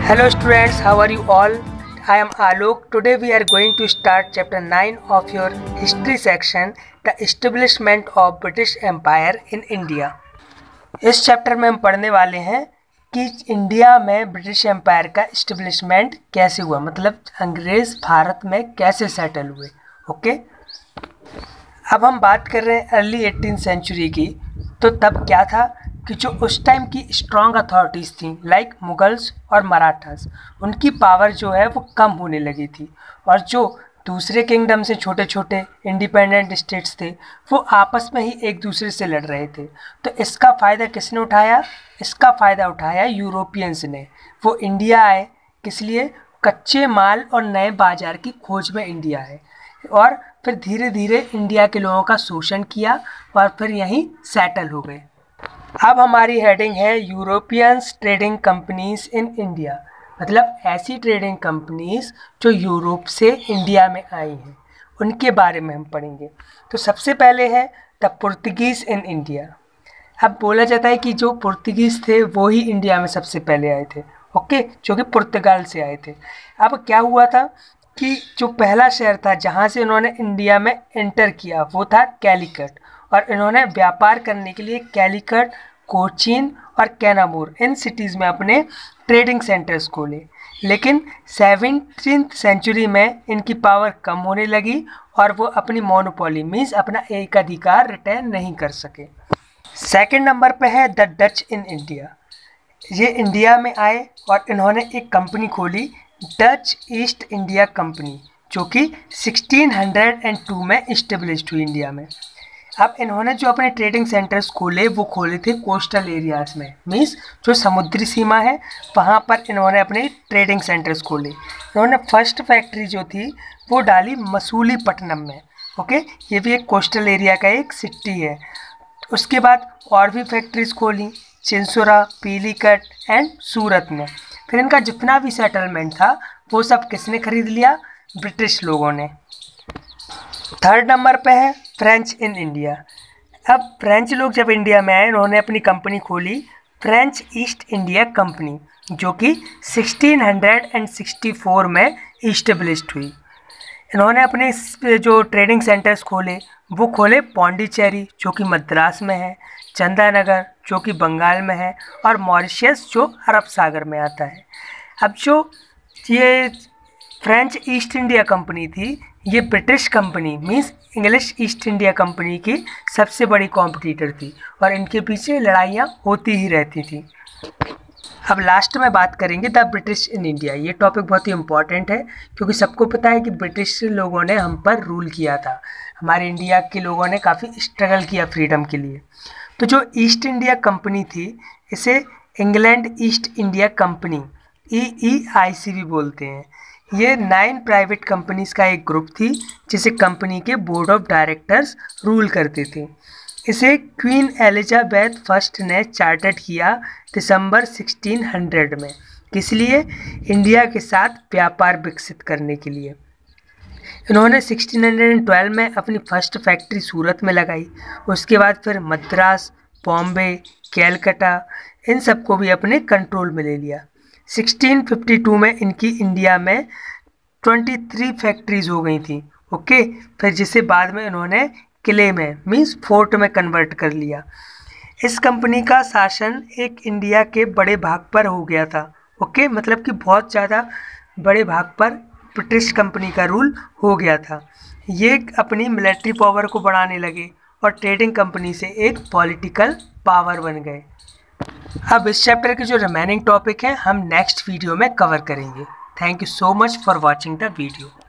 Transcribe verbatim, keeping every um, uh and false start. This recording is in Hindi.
Hello students, how are you all? I am Alok. Today we are going to start chapter nine of your history section, the establishment of British Empire in India. इस चैप्टर में हम पढ़ने वाले हैं कि इंडिया में ब्रिटिश एम्पायर का इस्टेब्लिशमेंट कैसे हुआ, मतलब अंग्रेज़ भारत में कैसे सेटल हुए। ओके, अब हम बात कर रहे हैं अर्ली एटीन सेंचुरी की। तो तब क्या था कि जो उस टाइम की स्ट्रॉन्ग अथॉरिटीज़ थी लाइक मुगल्स और मराठास, उनकी पावर जो है वो कम होने लगी थी, और जो दूसरे किंगडम से छोटे छोटे इंडिपेंडेंट स्टेट्स थे वो आपस में ही एक दूसरे से लड़ रहे थे। तो इसका फ़ायदा किसने उठाया? इसका फ़ायदा उठाया यूरोपियंस ने। वो इंडिया आए, किस लिए? कच्चे माल और नए बाज़ार की खोज में इंडिया आए, और फिर धीरे धीरे इंडिया के लोगों का शोषण किया और फिर यहीं सेटल हो गए। अब हमारी हेडिंग है Europeans trading companies in India, मतलब ऐसी ट्रेडिंग कंपनीज जो यूरोप से इंडिया में आई हैं, उनके बारे में हम पढ़ेंगे। तो सबसे पहले है द पुर्तगीज़ इन इंडिया। अब बोला जाता है कि जो पुर्तगीज़ थे वो ही इंडिया में सबसे पहले आए थे, ओके, जो कि पुर्तगाल से आए थे। अब क्या हुआ था कि जो पहला शहर था जहाँ से इन्होंने इंडिया में एंटर किया वो था कैलीकट, और इन्होंने व्यापार करने के लिए कैलीकट, कोचीन और कैनामूर इन सिटीज़ में अपने ट्रेडिंग सेंटर्स खोले। लेकिन सेवनटीन्थ सेंचुरी में इनकी पावर कम होने लगी और वो अपनी मोनोपोली मीन्स अपना एकाधिकार रिटेन नहीं कर सके। सेकंड नंबर पे है द डच इन इंडिया। ये इंडिया में आए और इन्होंने एक कंपनी खोली, डच ईस्ट इंडिया कंपनी, जो कि सिक्सटीन हंड्रेड टू में इस्टेब्लिश्ड हुई इंडिया में। अब इन्होंने जो अपने ट्रेडिंग सेंटर्स खोले वो खोले थे कोस्टल एरियाज़ में, मीन्स जो समुद्री सीमा है वहाँ पर इन्होंने अपने ट्रेडिंग सेंटर्स खोले। इन्होंने फर्स्ट फैक्ट्री जो थी वो डाली मसूलीपट्टनम में, ओके, ये भी एक कोस्टल एरिया का एक सिटी है। उसके बाद और भी फैक्ट्रीज खोली चिंसुरा, पीलीकट एंड सूरत में। फिर इनका जितना भी सेटलमेंट था वो सब किसने खरीद लिया? ब्रिटिश लोगों ने। थर्ड नंबर पे है फ्रेंच इन इंडिया। अब फ्रेंच लोग जब इंडिया में आए इन्होंने अपनी कंपनी खोली फ्रेंच ईस्ट इंडिया कंपनी, जो कि सिक्सटीन सिक्सटी फोर में इस्टेब्लिश्ड हुई। इन्होंने अपने जो ट्रेडिंग सेंटर्स खोले वो खोले पौंडीचेरी, जो कि मद्रास में है, चंदानगर, जो कि बंगाल में है, और मॉरिशस, जो अरब सागर में आता है। अब जो ये फ्रेंच ईस्ट इंडिया कंपनी थी, ये British company means English East India company की सबसे बड़ी कॉम्पिटिटर थी, और इनके पीछे लड़ाइयाँ होती ही रहती थी। अब लास्ट में बात करेंगे द ब्रिटिश इन इंडिया। ये टॉपिक बहुत ही इम्पॉर्टेंट है क्योंकि सबको पता है कि ब्रिटिश लोगों ने हम पर रूल किया था, हमारे इंडिया के लोगों ने काफ़ी स्ट्रगल किया फ्रीडम के लिए। तो जो ईस्ट इंडिया कंपनी थी इसे England East India company E E I C भी बोलते हैं। ये नाइन प्राइवेट कंपनीज का एक ग्रुप थी जिसे कंपनी के बोर्ड ऑफ डायरेक्टर्स रूल करते थे। इसे क्वीन एलिजाबेथ फर्स्ट ने चार्टर्ड किया दिसंबर सिक्सटीन हंड्रेड में, किस लिए? इंडिया के साथ व्यापार विकसित करने के लिए। इन्होंने सिक्सटीन ट्वेल्व में अपनी फर्स्ट फैक्ट्री सूरत में लगाई। उसके बाद फिर मद्रास, बॉम्बे, कैलकाटा, इन सबको भी अपने कंट्रोल में ले लिया। सिक्सटीन फिफ्टी टू में इनकी इंडिया में तेईस फैक्ट्रीज हो गई थी, ओके, फिर जिसे बाद में इन्होंने किले में मींस फोर्ट में कन्वर्ट कर लिया। इस कंपनी का शासन एक इंडिया के बड़े भाग पर हो गया था, ओके, मतलब कि बहुत ज़्यादा बड़े भाग पर ब्रिटिश कंपनी का रूल हो गया था। ये अपनी मिलिट्री पावर को बढ़ाने लगे और ट्रेडिंग कंपनी से एक पॉलिटिकल पावर बन गए। अब इस चैप्टर के जो रिमेनिंग टॉपिक हैं हम नेक्स्ट वीडियो में कवर करेंगे। Thank you so much for watching the video.